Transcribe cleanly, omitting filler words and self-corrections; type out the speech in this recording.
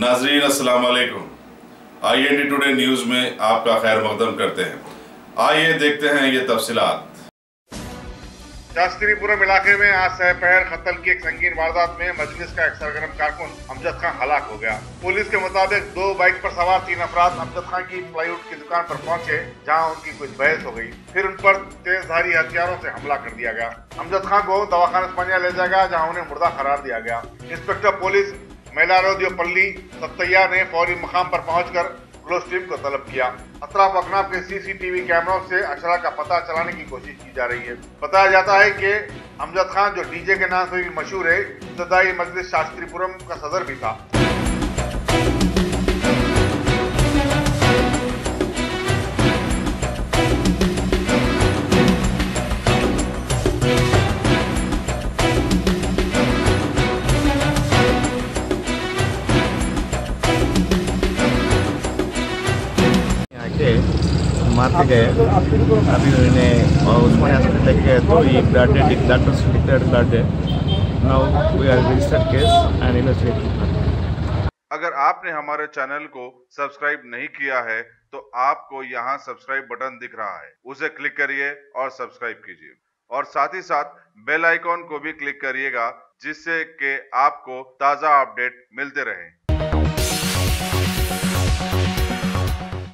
नाजरीन अस्सलाम वालेकुम। IND टुडे न्यूज़ में आपका खैर मकदम करते हैं। आइए देखते हैं ये तफसीलात। शास्त्रीपुरम इलाके में आज सहपहर कत्ल की एक संगीन वारदात में मजलिस का एक सरगर्म कारकुन अमजद खान हलाक हो गया। पुलिस के मुताबिक 2 बाइक पर सवार 3 अफराद अमजद खान की प्लाईवुड की दुकान पर पहुंचे, जहां उनकी कुछ बहस हो गई। फिर उन पर तेजधारी हथियारों से हमला कर दिया गया। अमजद खान को दवाखाना ओस्मानिया ले जाया गया, जहाँ उन्हें मुर्दा करार दिया गया। इंस्पेक्टर पुलिस मैलारोदेवपल्ली सत्तैया ने फौरी मकाम पर पहुंचकर क्लोज टीम को तलब किया। अतराफ अकनाफ के CCTV कैमरों से अशरा का पता चलाने की कोशिश की जा रही है। बताया जाता है कि अमजद खान, जो DJ के नाम से भी मशहूर है, इब्तदाई मजलिस शास्त्रीपुरम का सदर भी था। मारते गए। अभी उन्हें उस्मानिया हॉस्पिटल लेके गए तो ये ब्लड डॉक्टर्स डिक्लेयर्ड ब्लड है। Now we are registered case and investigating. अगर आपने हमारे चैनल को सब्सक्राइब नहीं किया है तो आपको यहाँ सब्सक्राइब बटन दिख रहा है, उसे क्लिक करिए और सब्सक्राइब कीजिए, और साथ ही साथ बेल आइकॉन को भी क्लिक करिएगा, जिससे कि आपको ताज़ा अपडेट मिलते रहें।